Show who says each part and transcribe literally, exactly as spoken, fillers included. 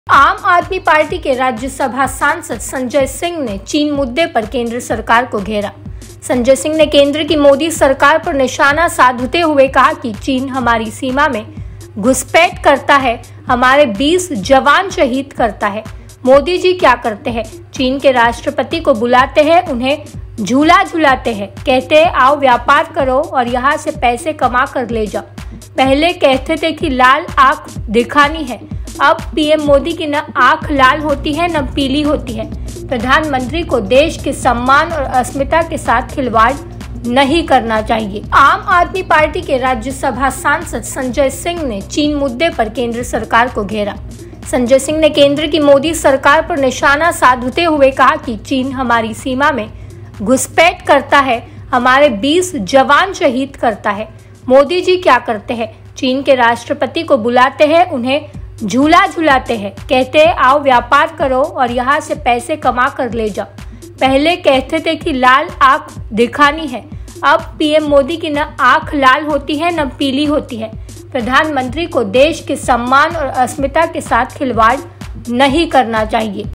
Speaker 1: आम आदमी पार्टी के राज्यसभा सांसद संजय सिंह ने चीन मुद्दे पर केंद्र सरकार को घेरा। संजय सिंह ने केंद्र की मोदी सरकार पर निशाना साधते हुए कहा कि चीन हमारी सीमा में घुसपैठ करता है, हमारे बीस जवान शहीद करता है। मोदी जी क्या करते हैं? चीन के राष्ट्रपति को बुलाते हैं, उन्हें झूला झुलाते हैं, कहते हैं आओ व्यापार करो और यहाँ से पैसे कमा कर ले जाओ। पहले कहते थे कि लाल आंख दिखानी है, अब पीएम मोदी की न आंख लाल होती है न पीली होती है। प्रधानमंत्री को देश के सम्मान और अस्मिता के साथ खिलवाड़ नहीं करना चाहिए। आम आदमी पार्टी के राज्यसभा सांसद संजय सिंह ने चीन मुद्दे पर केंद्र सरकार को घेरा। संजय सिंह ने केंद्र की मोदी सरकार पर निशाना साधते हुए कहा कि चीन हमारी सीमा में घुसपैठ करता है, हमारे बीस जवान शहीद करता है। मोदी जी क्या करते हैं? चीन के राष्ट्रपति को बुलाते हैं, उन्हें झूला झुलाते हैं, कहते हैं आओ व्यापार करो और यहाँ से पैसे कमा कर ले जाओ। पहले कहते थे कि लाल आंख दिखानी है, अब पीएम मोदी की न आंख लाल होती है न पीली होती है। प्रधानमंत्री को देश के सम्मान और अस्मिता के साथ खिलवाड़ नहीं करना चाहिए।